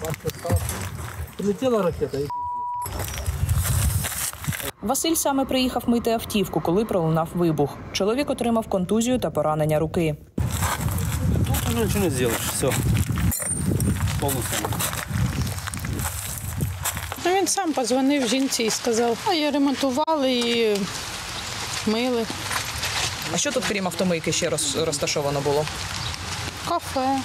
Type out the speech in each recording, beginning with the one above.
Прилетіла ракета і... Василь саме приїхав мити автівку, коли пролунав вибух. Чоловік отримав контузію та поранення руки. Тут вже нічого не зробиш, все. Повністю. Він сам подзвонив жінці і сказав, а її ремонтували і мили. А що тут, крім автомийки, ще розташовано було? Кафе.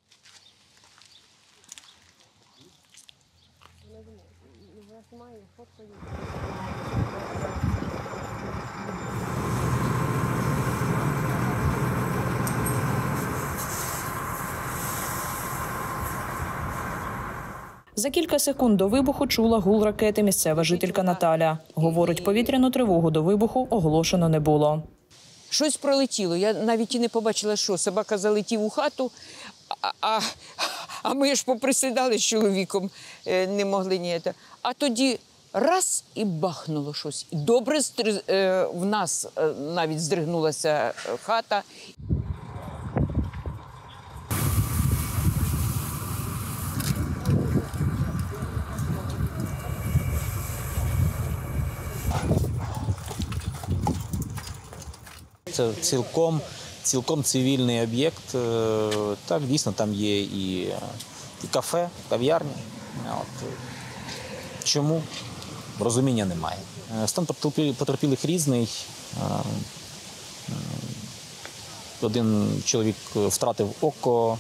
За кілька секунд до вибуху чула гул ракети місцева жителька Наталя. Говорить, повітряну тривогу до вибуху оголошено не було. Щось пролетіло, я навіть і не побачила, що. Собака залетів у хату, а ми ж поприсідали з чоловіком, не могли ні. А тоді раз і бахнуло щось. Добре в нас навіть здригнулася хата. Це цілком цивільний об'єкт. Так, дійсно, там є і кафе, кав'ярня. Чому? Розуміння немає. Стан потерпілих різний. Один чоловік втратив око,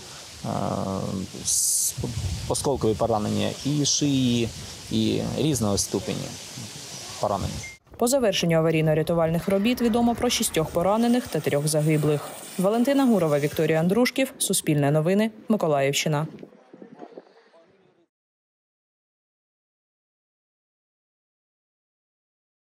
осколкові поранення і шиї, і різного ступені поранення. По завершенню аварійно-рятувальних робіт відомо про 6 поранених та 3 загиблих. Валентина Гурова, Вікторія Андрушків, Суспільне новини, Миколаївщина.